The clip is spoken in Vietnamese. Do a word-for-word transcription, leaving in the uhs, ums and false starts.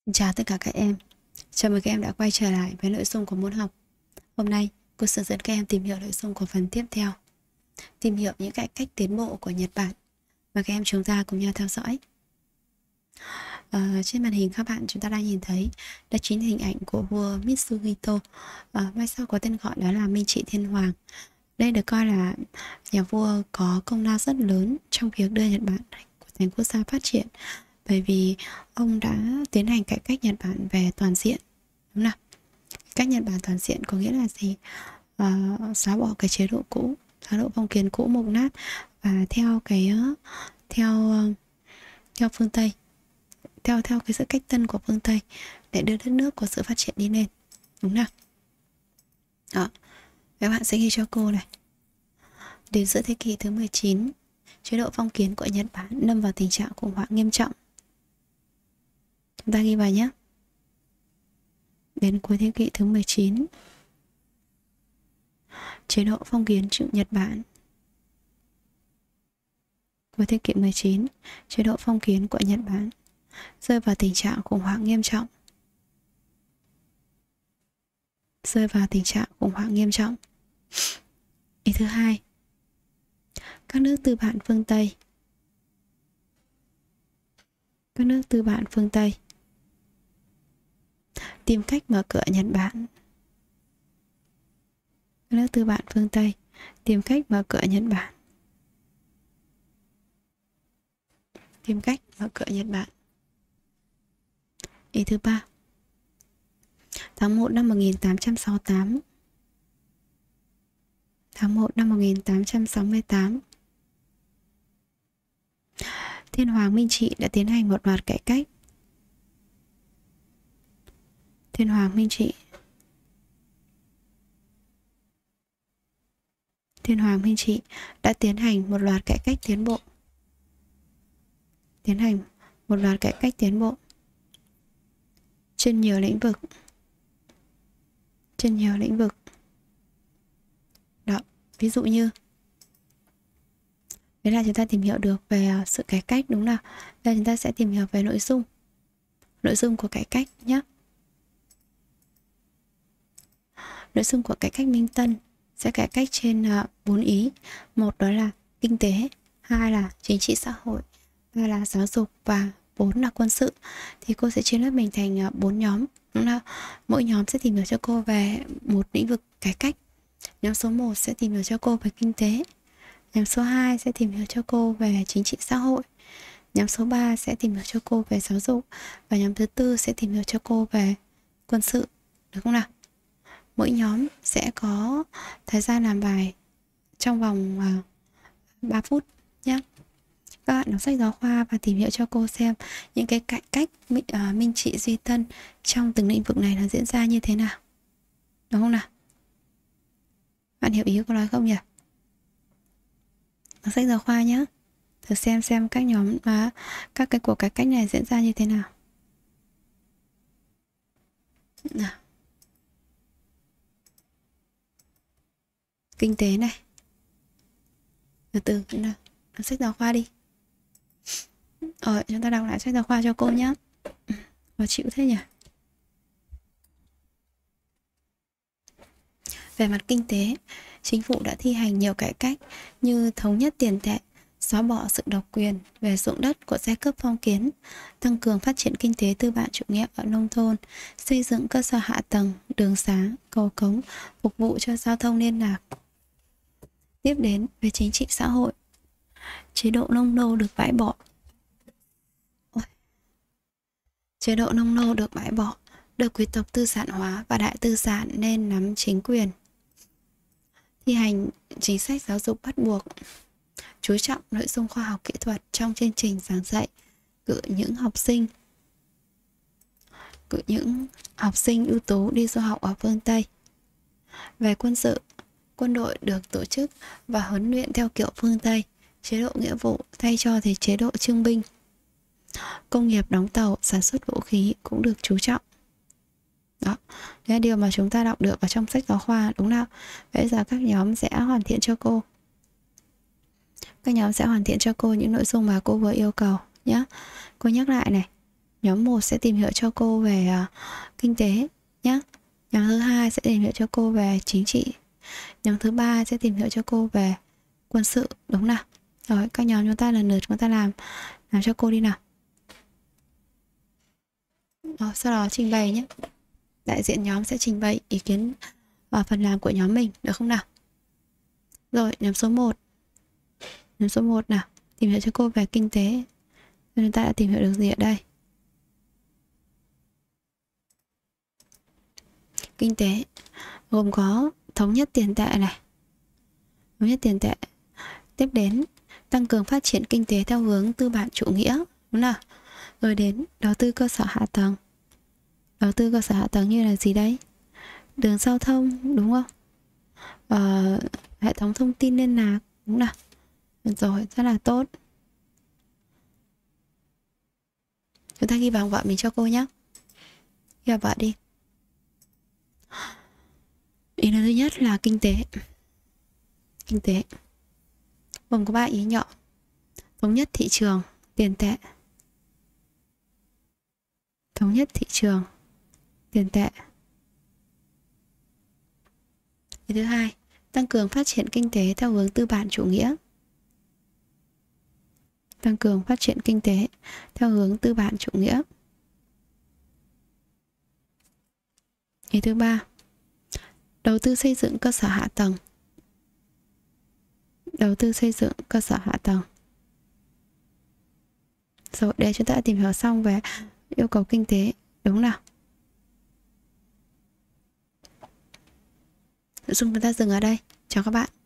Chào tất cả các em. Chào mừng các em đã quay trở lại với nội dung của môn học. Hôm nay, cô sẽ dẫn các em tìm hiểu nội dung của phần tiếp theo. Tìm hiểu những cải cách tiến bộ của Nhật Bản. Và các em chúng ta cùng nhau theo dõi. À, trên màn hình các bạn chúng ta đang nhìn thấy đó chính hình ảnh của vua Mitsuhito. À, mai sau có tên gọi đó là Minh Trị Thiên Hoàng. Đây được coi là nhà vua có công lao rất lớn trong việc đưa Nhật Bản thành quốc gia phát triển. Bởi vì ông đã tiến hành cải cách Nhật Bản về toàn diện, đúng không? Cách Nhật Bản toàn diện có nghĩa là gì? À, xóa bỏ cái chế độ cũ, chế độ phong kiến cũ mục nát và theo cái theo theo phương Tây, theo theo cái sự cách tân của phương Tây để đưa đất nước có sự phát triển đi lên, đúng không? Đó, các bạn sẽ ghi cho cô này. Đến giữa thế kỷ thứ mười chín, chế độ phong kiến của Nhật Bản lâm vào tình trạng khủng hoảng nghiêm trọng. Chúng ta ghi vào nhé. Đến cuối thế kỷ thứ mười chín, chế độ phong kiến của Nhật Bản. Cuối thế kỷ mười chín, chế độ phong kiến của Nhật Bản rơi vào tình trạng khủng hoảng nghiêm trọng. Rơi vào tình trạng khủng hoảng nghiêm trọng. Ý thứ hai, các nước tư bản phương Tây. Các nước tư bản phương Tây tìm cách mở cửa Nhật Bản. Các nước tư bản phương Tây tìm cách mở cửa Nhật Bản. Tìm cách mở cửa Nhật Bản. Ý thứ ba, tháng một năm một nghìn tám trăm sáu mươi tám. Tháng một năm một nghìn tám trăm sáu mươi tám, Thiên Hoàng Minh Trị đã tiến hành một loạt cải cách. Thiên Hoàng Minh Trị Thiên Hoàng Minh Trị đã tiến hành một loạt cải cách tiến bộ. Tiến hành một loạt cải cách tiến bộ trên nhiều lĩnh vực. Trên nhiều lĩnh vực. Đó, ví dụ như đấy là chúng ta tìm hiểu được về sự cải cách, đúng nào? Đây chúng ta sẽ tìm hiểu về nội dung. Nội dung của cải cách nhé. Nội dung của cải cách Minh Tân sẽ cải cách trên bốn ý. Một đó là kinh tế, hai là chính trị xã hội, ba là giáo dục và bốn là quân sự. Thì cô sẽ chia lớp mình thành bốn nhóm, đúng không? Mỗi nhóm sẽ tìm hiểu cho cô về một lĩnh vực cải cách. Nhóm số một sẽ tìm hiểu cho cô về kinh tế. Nhóm số hai sẽ tìm hiểu cho cô về chính trị xã hội. Nhóm số ba sẽ tìm hiểu cho cô về giáo dục. Và nhóm thứ tư sẽ tìm hiểu cho cô về quân sự. Được không nào? Mỗi nhóm sẽ có thời gian làm bài trong vòng uh, ba phút nhé. Các bạn đọc sách giáo khoa và tìm hiểu cho cô xem những cái cải cách uh, Minh Trị Duy Tân trong từng lĩnh vực này nó diễn ra như thế nào. Đúng không nào? Bạn hiểu ý cô nói không nhỉ? Đọc sách giáo khoa nhé. Thử xem xem các nhóm và các cái cuộc cải cách này diễn ra như thế nào. Nào. Kinh tế này. Từ từ nào. Đọc sách giáo khoa đi. Rồi, chúng ta đọc lại sách giáo khoa cho cô nhé. Khó chịu thế nhỉ? Về mặt kinh tế, chính phủ đã thi hành nhiều cải cách như thống nhất tiền tệ, xóa bỏ sự độc quyền về ruộng đất của giai cấp phong kiến, tăng cường phát triển kinh tế tư bản chủ nghĩa ở nông thôn, xây dựng cơ sở hạ tầng, đường xá, cầu cống, phục vụ cho giao thông liên lạc. Tiếp đến về chính trị xã hội, chế độ nông nô được bãi bỏ. Ôi. Chế độ nông nô được bãi bỏ, được quý tộc tư sản hóa và đại tư sản nên nắm chính quyền. Thi hành chính sách giáo dục bắt buộc, chú trọng nội dung khoa học kỹ thuật trong chương trình giảng dạy, cử những học sinh cử những học sinh ưu tú đi du học ở phương Tây. Về quân sự, quân đội được tổ chức và huấn luyện theo kiểu phương Tây, chế độ nghĩa vụ thay cho thì chế độ trưng binh. Công nghiệp đóng tàu, sản xuất vũ khí cũng được chú trọng. Đó, đây là điều mà chúng ta đọc được ở trong sách giáo khoa, đúng không? Bây giờ các nhóm sẽ hoàn thiện cho cô. Các nhóm sẽ hoàn thiện cho cô những nội dung mà cô vừa yêu cầu nhé. Cô nhắc lại này. Nhóm một sẽ tìm hiểu cho cô về uh, kinh tế nhé. Nhóm thứ hai sẽ tìm hiểu cho cô về chính trị. Nhóm thứ ba sẽ tìm hiểu cho cô về quân sự, đúng nào? Rồi, các nhóm chúng ta lần lượt chúng ta làm làm cho cô đi nào. Rồi, sau đó trình bày nhé. Đại diện nhóm sẽ trình bày ý kiến và phần làm của nhóm mình, được không nào? Rồi, nhóm số một. Nhóm số một nào, tìm hiểu cho cô về kinh tế. Chúng ta đã tìm hiểu được gì ở đây? Kinh tế gồm có thống nhất tiền tệ này, thống nhất tiền tệ. Tiếp đến tăng cường phát triển kinh tế theo hướng tư bản chủ nghĩa, đúng nào? Rồi đến đầu tư cơ sở hạ tầng. Đầu tư cơ sở hạ tầng như là gì đấy? Đường giao thông, đúng không? Ờ, hệ thống thông tin liên lạc, đúng nào? Rồi, rất là tốt. Chúng ta ghi bằng vợ mình cho cô nhé. Ghi vào vợ đi. Ý thứ nhất là kinh tế. Kinh tế gồm có ba ý nhỏ: thống nhất thị trường, tiền tệ. Thống nhất thị trường, tiền tệ. Ý thứ hai, tăng cường phát triển kinh tế theo hướng tư bản chủ nghĩa. Tăng cường phát triển kinh tế theo hướng tư bản chủ nghĩa. Ý thứ ba, đầu tư xây dựng cơ sở hạ tầng. Đầu tư xây dựng cơ sở hạ tầng. Rồi, đây chúng ta đã tìm hiểu xong về yêu cầu kinh tế, đúng nào? Nội dung chúng ta dừng ở đây. Chào các bạn.